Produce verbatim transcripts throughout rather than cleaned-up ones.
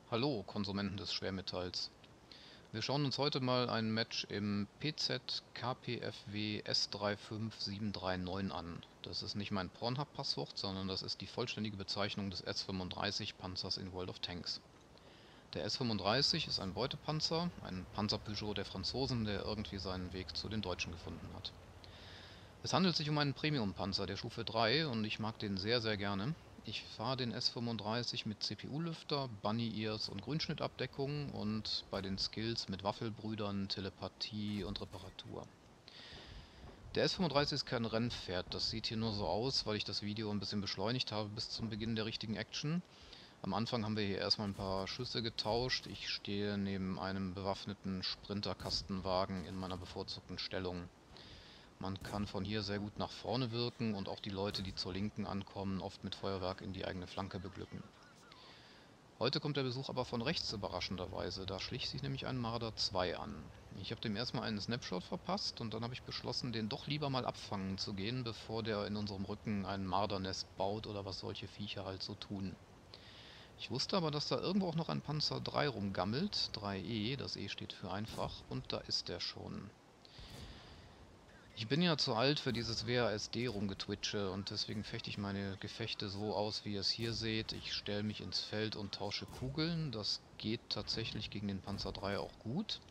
Hallo, Konsumenten des Schwermetalls. Wir schauen uns heute mal ein Match im P Z K P F W S drei fünf sieben drei neun an. Das ist nicht mein Pornhub-Passwort, sondern das ist die vollständige Bezeichnung des S fünfunddreißig Panzers in World of Tanks. Der S fünfunddreißig ist ein Beutepanzer, ein Panzer-Peugeot der Franzosen, der irgendwie seinen Weg zu den Deutschen gefunden hat. Es handelt sich um einen Premium-Panzer der Stufe drei und ich mag den sehr sehr gerne. Ich fahre den S fünfunddreißig mit C P U-Lüfter, Bunny-Ears und Grünschnittabdeckung und bei den Skills mit Waffelbrüdern, Telepathie und Reparatur. Der S fünfunddreißig ist kein Rennpferd, das sieht hier nur so aus, weil ich das Video ein bisschen beschleunigt habe bis zum Beginn der richtigen Action. Am Anfang haben wir hier erstmal ein paar Schüsse getauscht. Ich stehe neben einem bewaffneten Sprinter-Kastenwagen in meiner bevorzugten Stellung. Man kann von hier sehr gut nach vorne wirken und auch die Leute, die zur Linken ankommen, oft mit Feuerwerk in die eigene Flanke beglücken. Heute kommt der Besuch aber von rechts überraschenderweise, da schlich sich nämlich ein Marder zwei an. Ich habe dem erstmal einen Snapshot verpasst und dann habe ich beschlossen, den doch lieber mal abfangen zu gehen, bevor der in unserem Rücken ein Mardernest baut oder was solche Viecher halt so tun. Ich wusste aber, dass da irgendwo auch noch ein Panzer drei rumgammelt, drei E, das E steht für einfach, und da ist der schon. Ich bin ja zu alt für dieses W A S D-Rumgetwitsche und deswegen fechte ich meine Gefechte so aus, wie ihr es hier seht. Ich stelle mich ins Feld und tausche Kugeln. Das geht tatsächlich gegen den Panzer drei auch gut.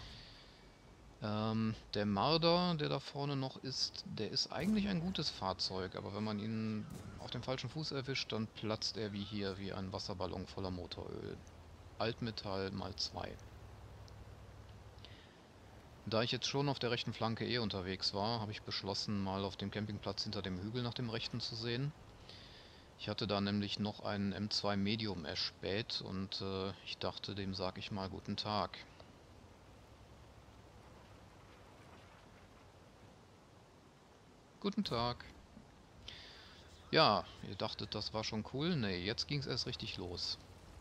Ähm, der Marder, der da vorne noch ist, der ist eigentlich ein gutes Fahrzeug, aber wenn man ihn auf dem falschen Fuß erwischt, dann platzt er wie hier, wie ein Wasserballon voller Motoröl. Altmetall mal zwei. Da ich jetzt schon auf der rechten Flanke eh unterwegs war, habe ich beschlossen, mal auf dem Campingplatz hinter dem Hügel nach dem rechten zu sehen. Ich hatte da nämlich noch einen M zwei Medium erspäht und äh, ich dachte, dem sag ich mal guten Tag. Guten Tag. Ja, ihr dachtet, das war schon cool? Nee, jetzt ging's erst richtig los.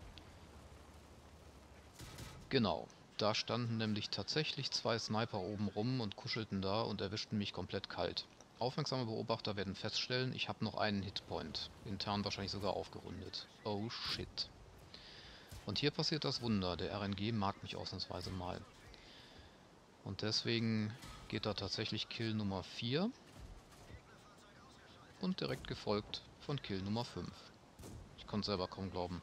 Genau, da standen nämlich tatsächlich zwei Sniper oben rum und kuschelten da und erwischten mich komplett kalt. Aufmerksame Beobachter werden feststellen, ich habe noch einen Hitpoint, intern wahrscheinlich sogar aufgerundet. Oh shit. Und hier passiert das Wunder, der R N G mag mich ausnahmsweise mal. Und deswegen geht da tatsächlich Kill Nummer vier und direkt gefolgt von Kill Nummer fünf. Ich konnte selber kaum glauben.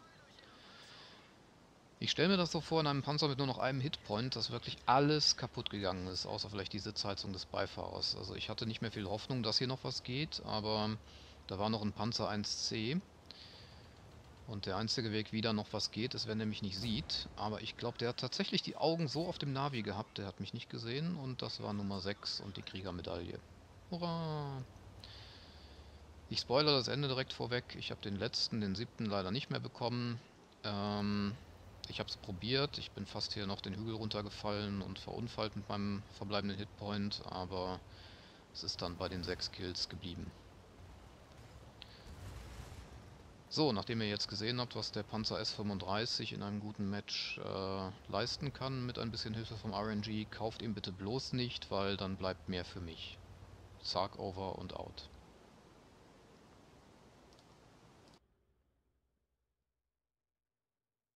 Ich stelle mir das so vor in einem Panzer mit nur noch einem Hitpoint, dass wirklich alles kaputt gegangen ist, außer vielleicht die Sitzheizung des Beifahrers. Also ich hatte nicht mehr viel Hoffnung, dass hier noch was geht, aber da war noch ein Panzer eins C. Und der einzige Weg, wie da noch was geht, ist, wenn er mich nicht sieht. Aber ich glaube, der hat tatsächlich die Augen so auf dem Navi gehabt, der hat mich nicht gesehen. Und das war Nummer sechs und die Kriegermedaille. Hurra! Ich spoilere das Ende direkt vorweg. Ich habe den letzten, den siebten leider nicht mehr bekommen. Ähm, ich habe es probiert. Ich bin fast hier noch den Hügel runtergefallen und verunfallt mit meinem verbleibenden Hitpoint. Aber es ist dann bei den sechs Kills geblieben. So, nachdem ihr jetzt gesehen habt, was der Panzer S fünfunddreißig in einem guten Match äh, leisten kann, mit ein bisschen Hilfe vom R N G, kauft ihn bitte bloß nicht, weil dann bleibt mehr für mich. Sarg over und out.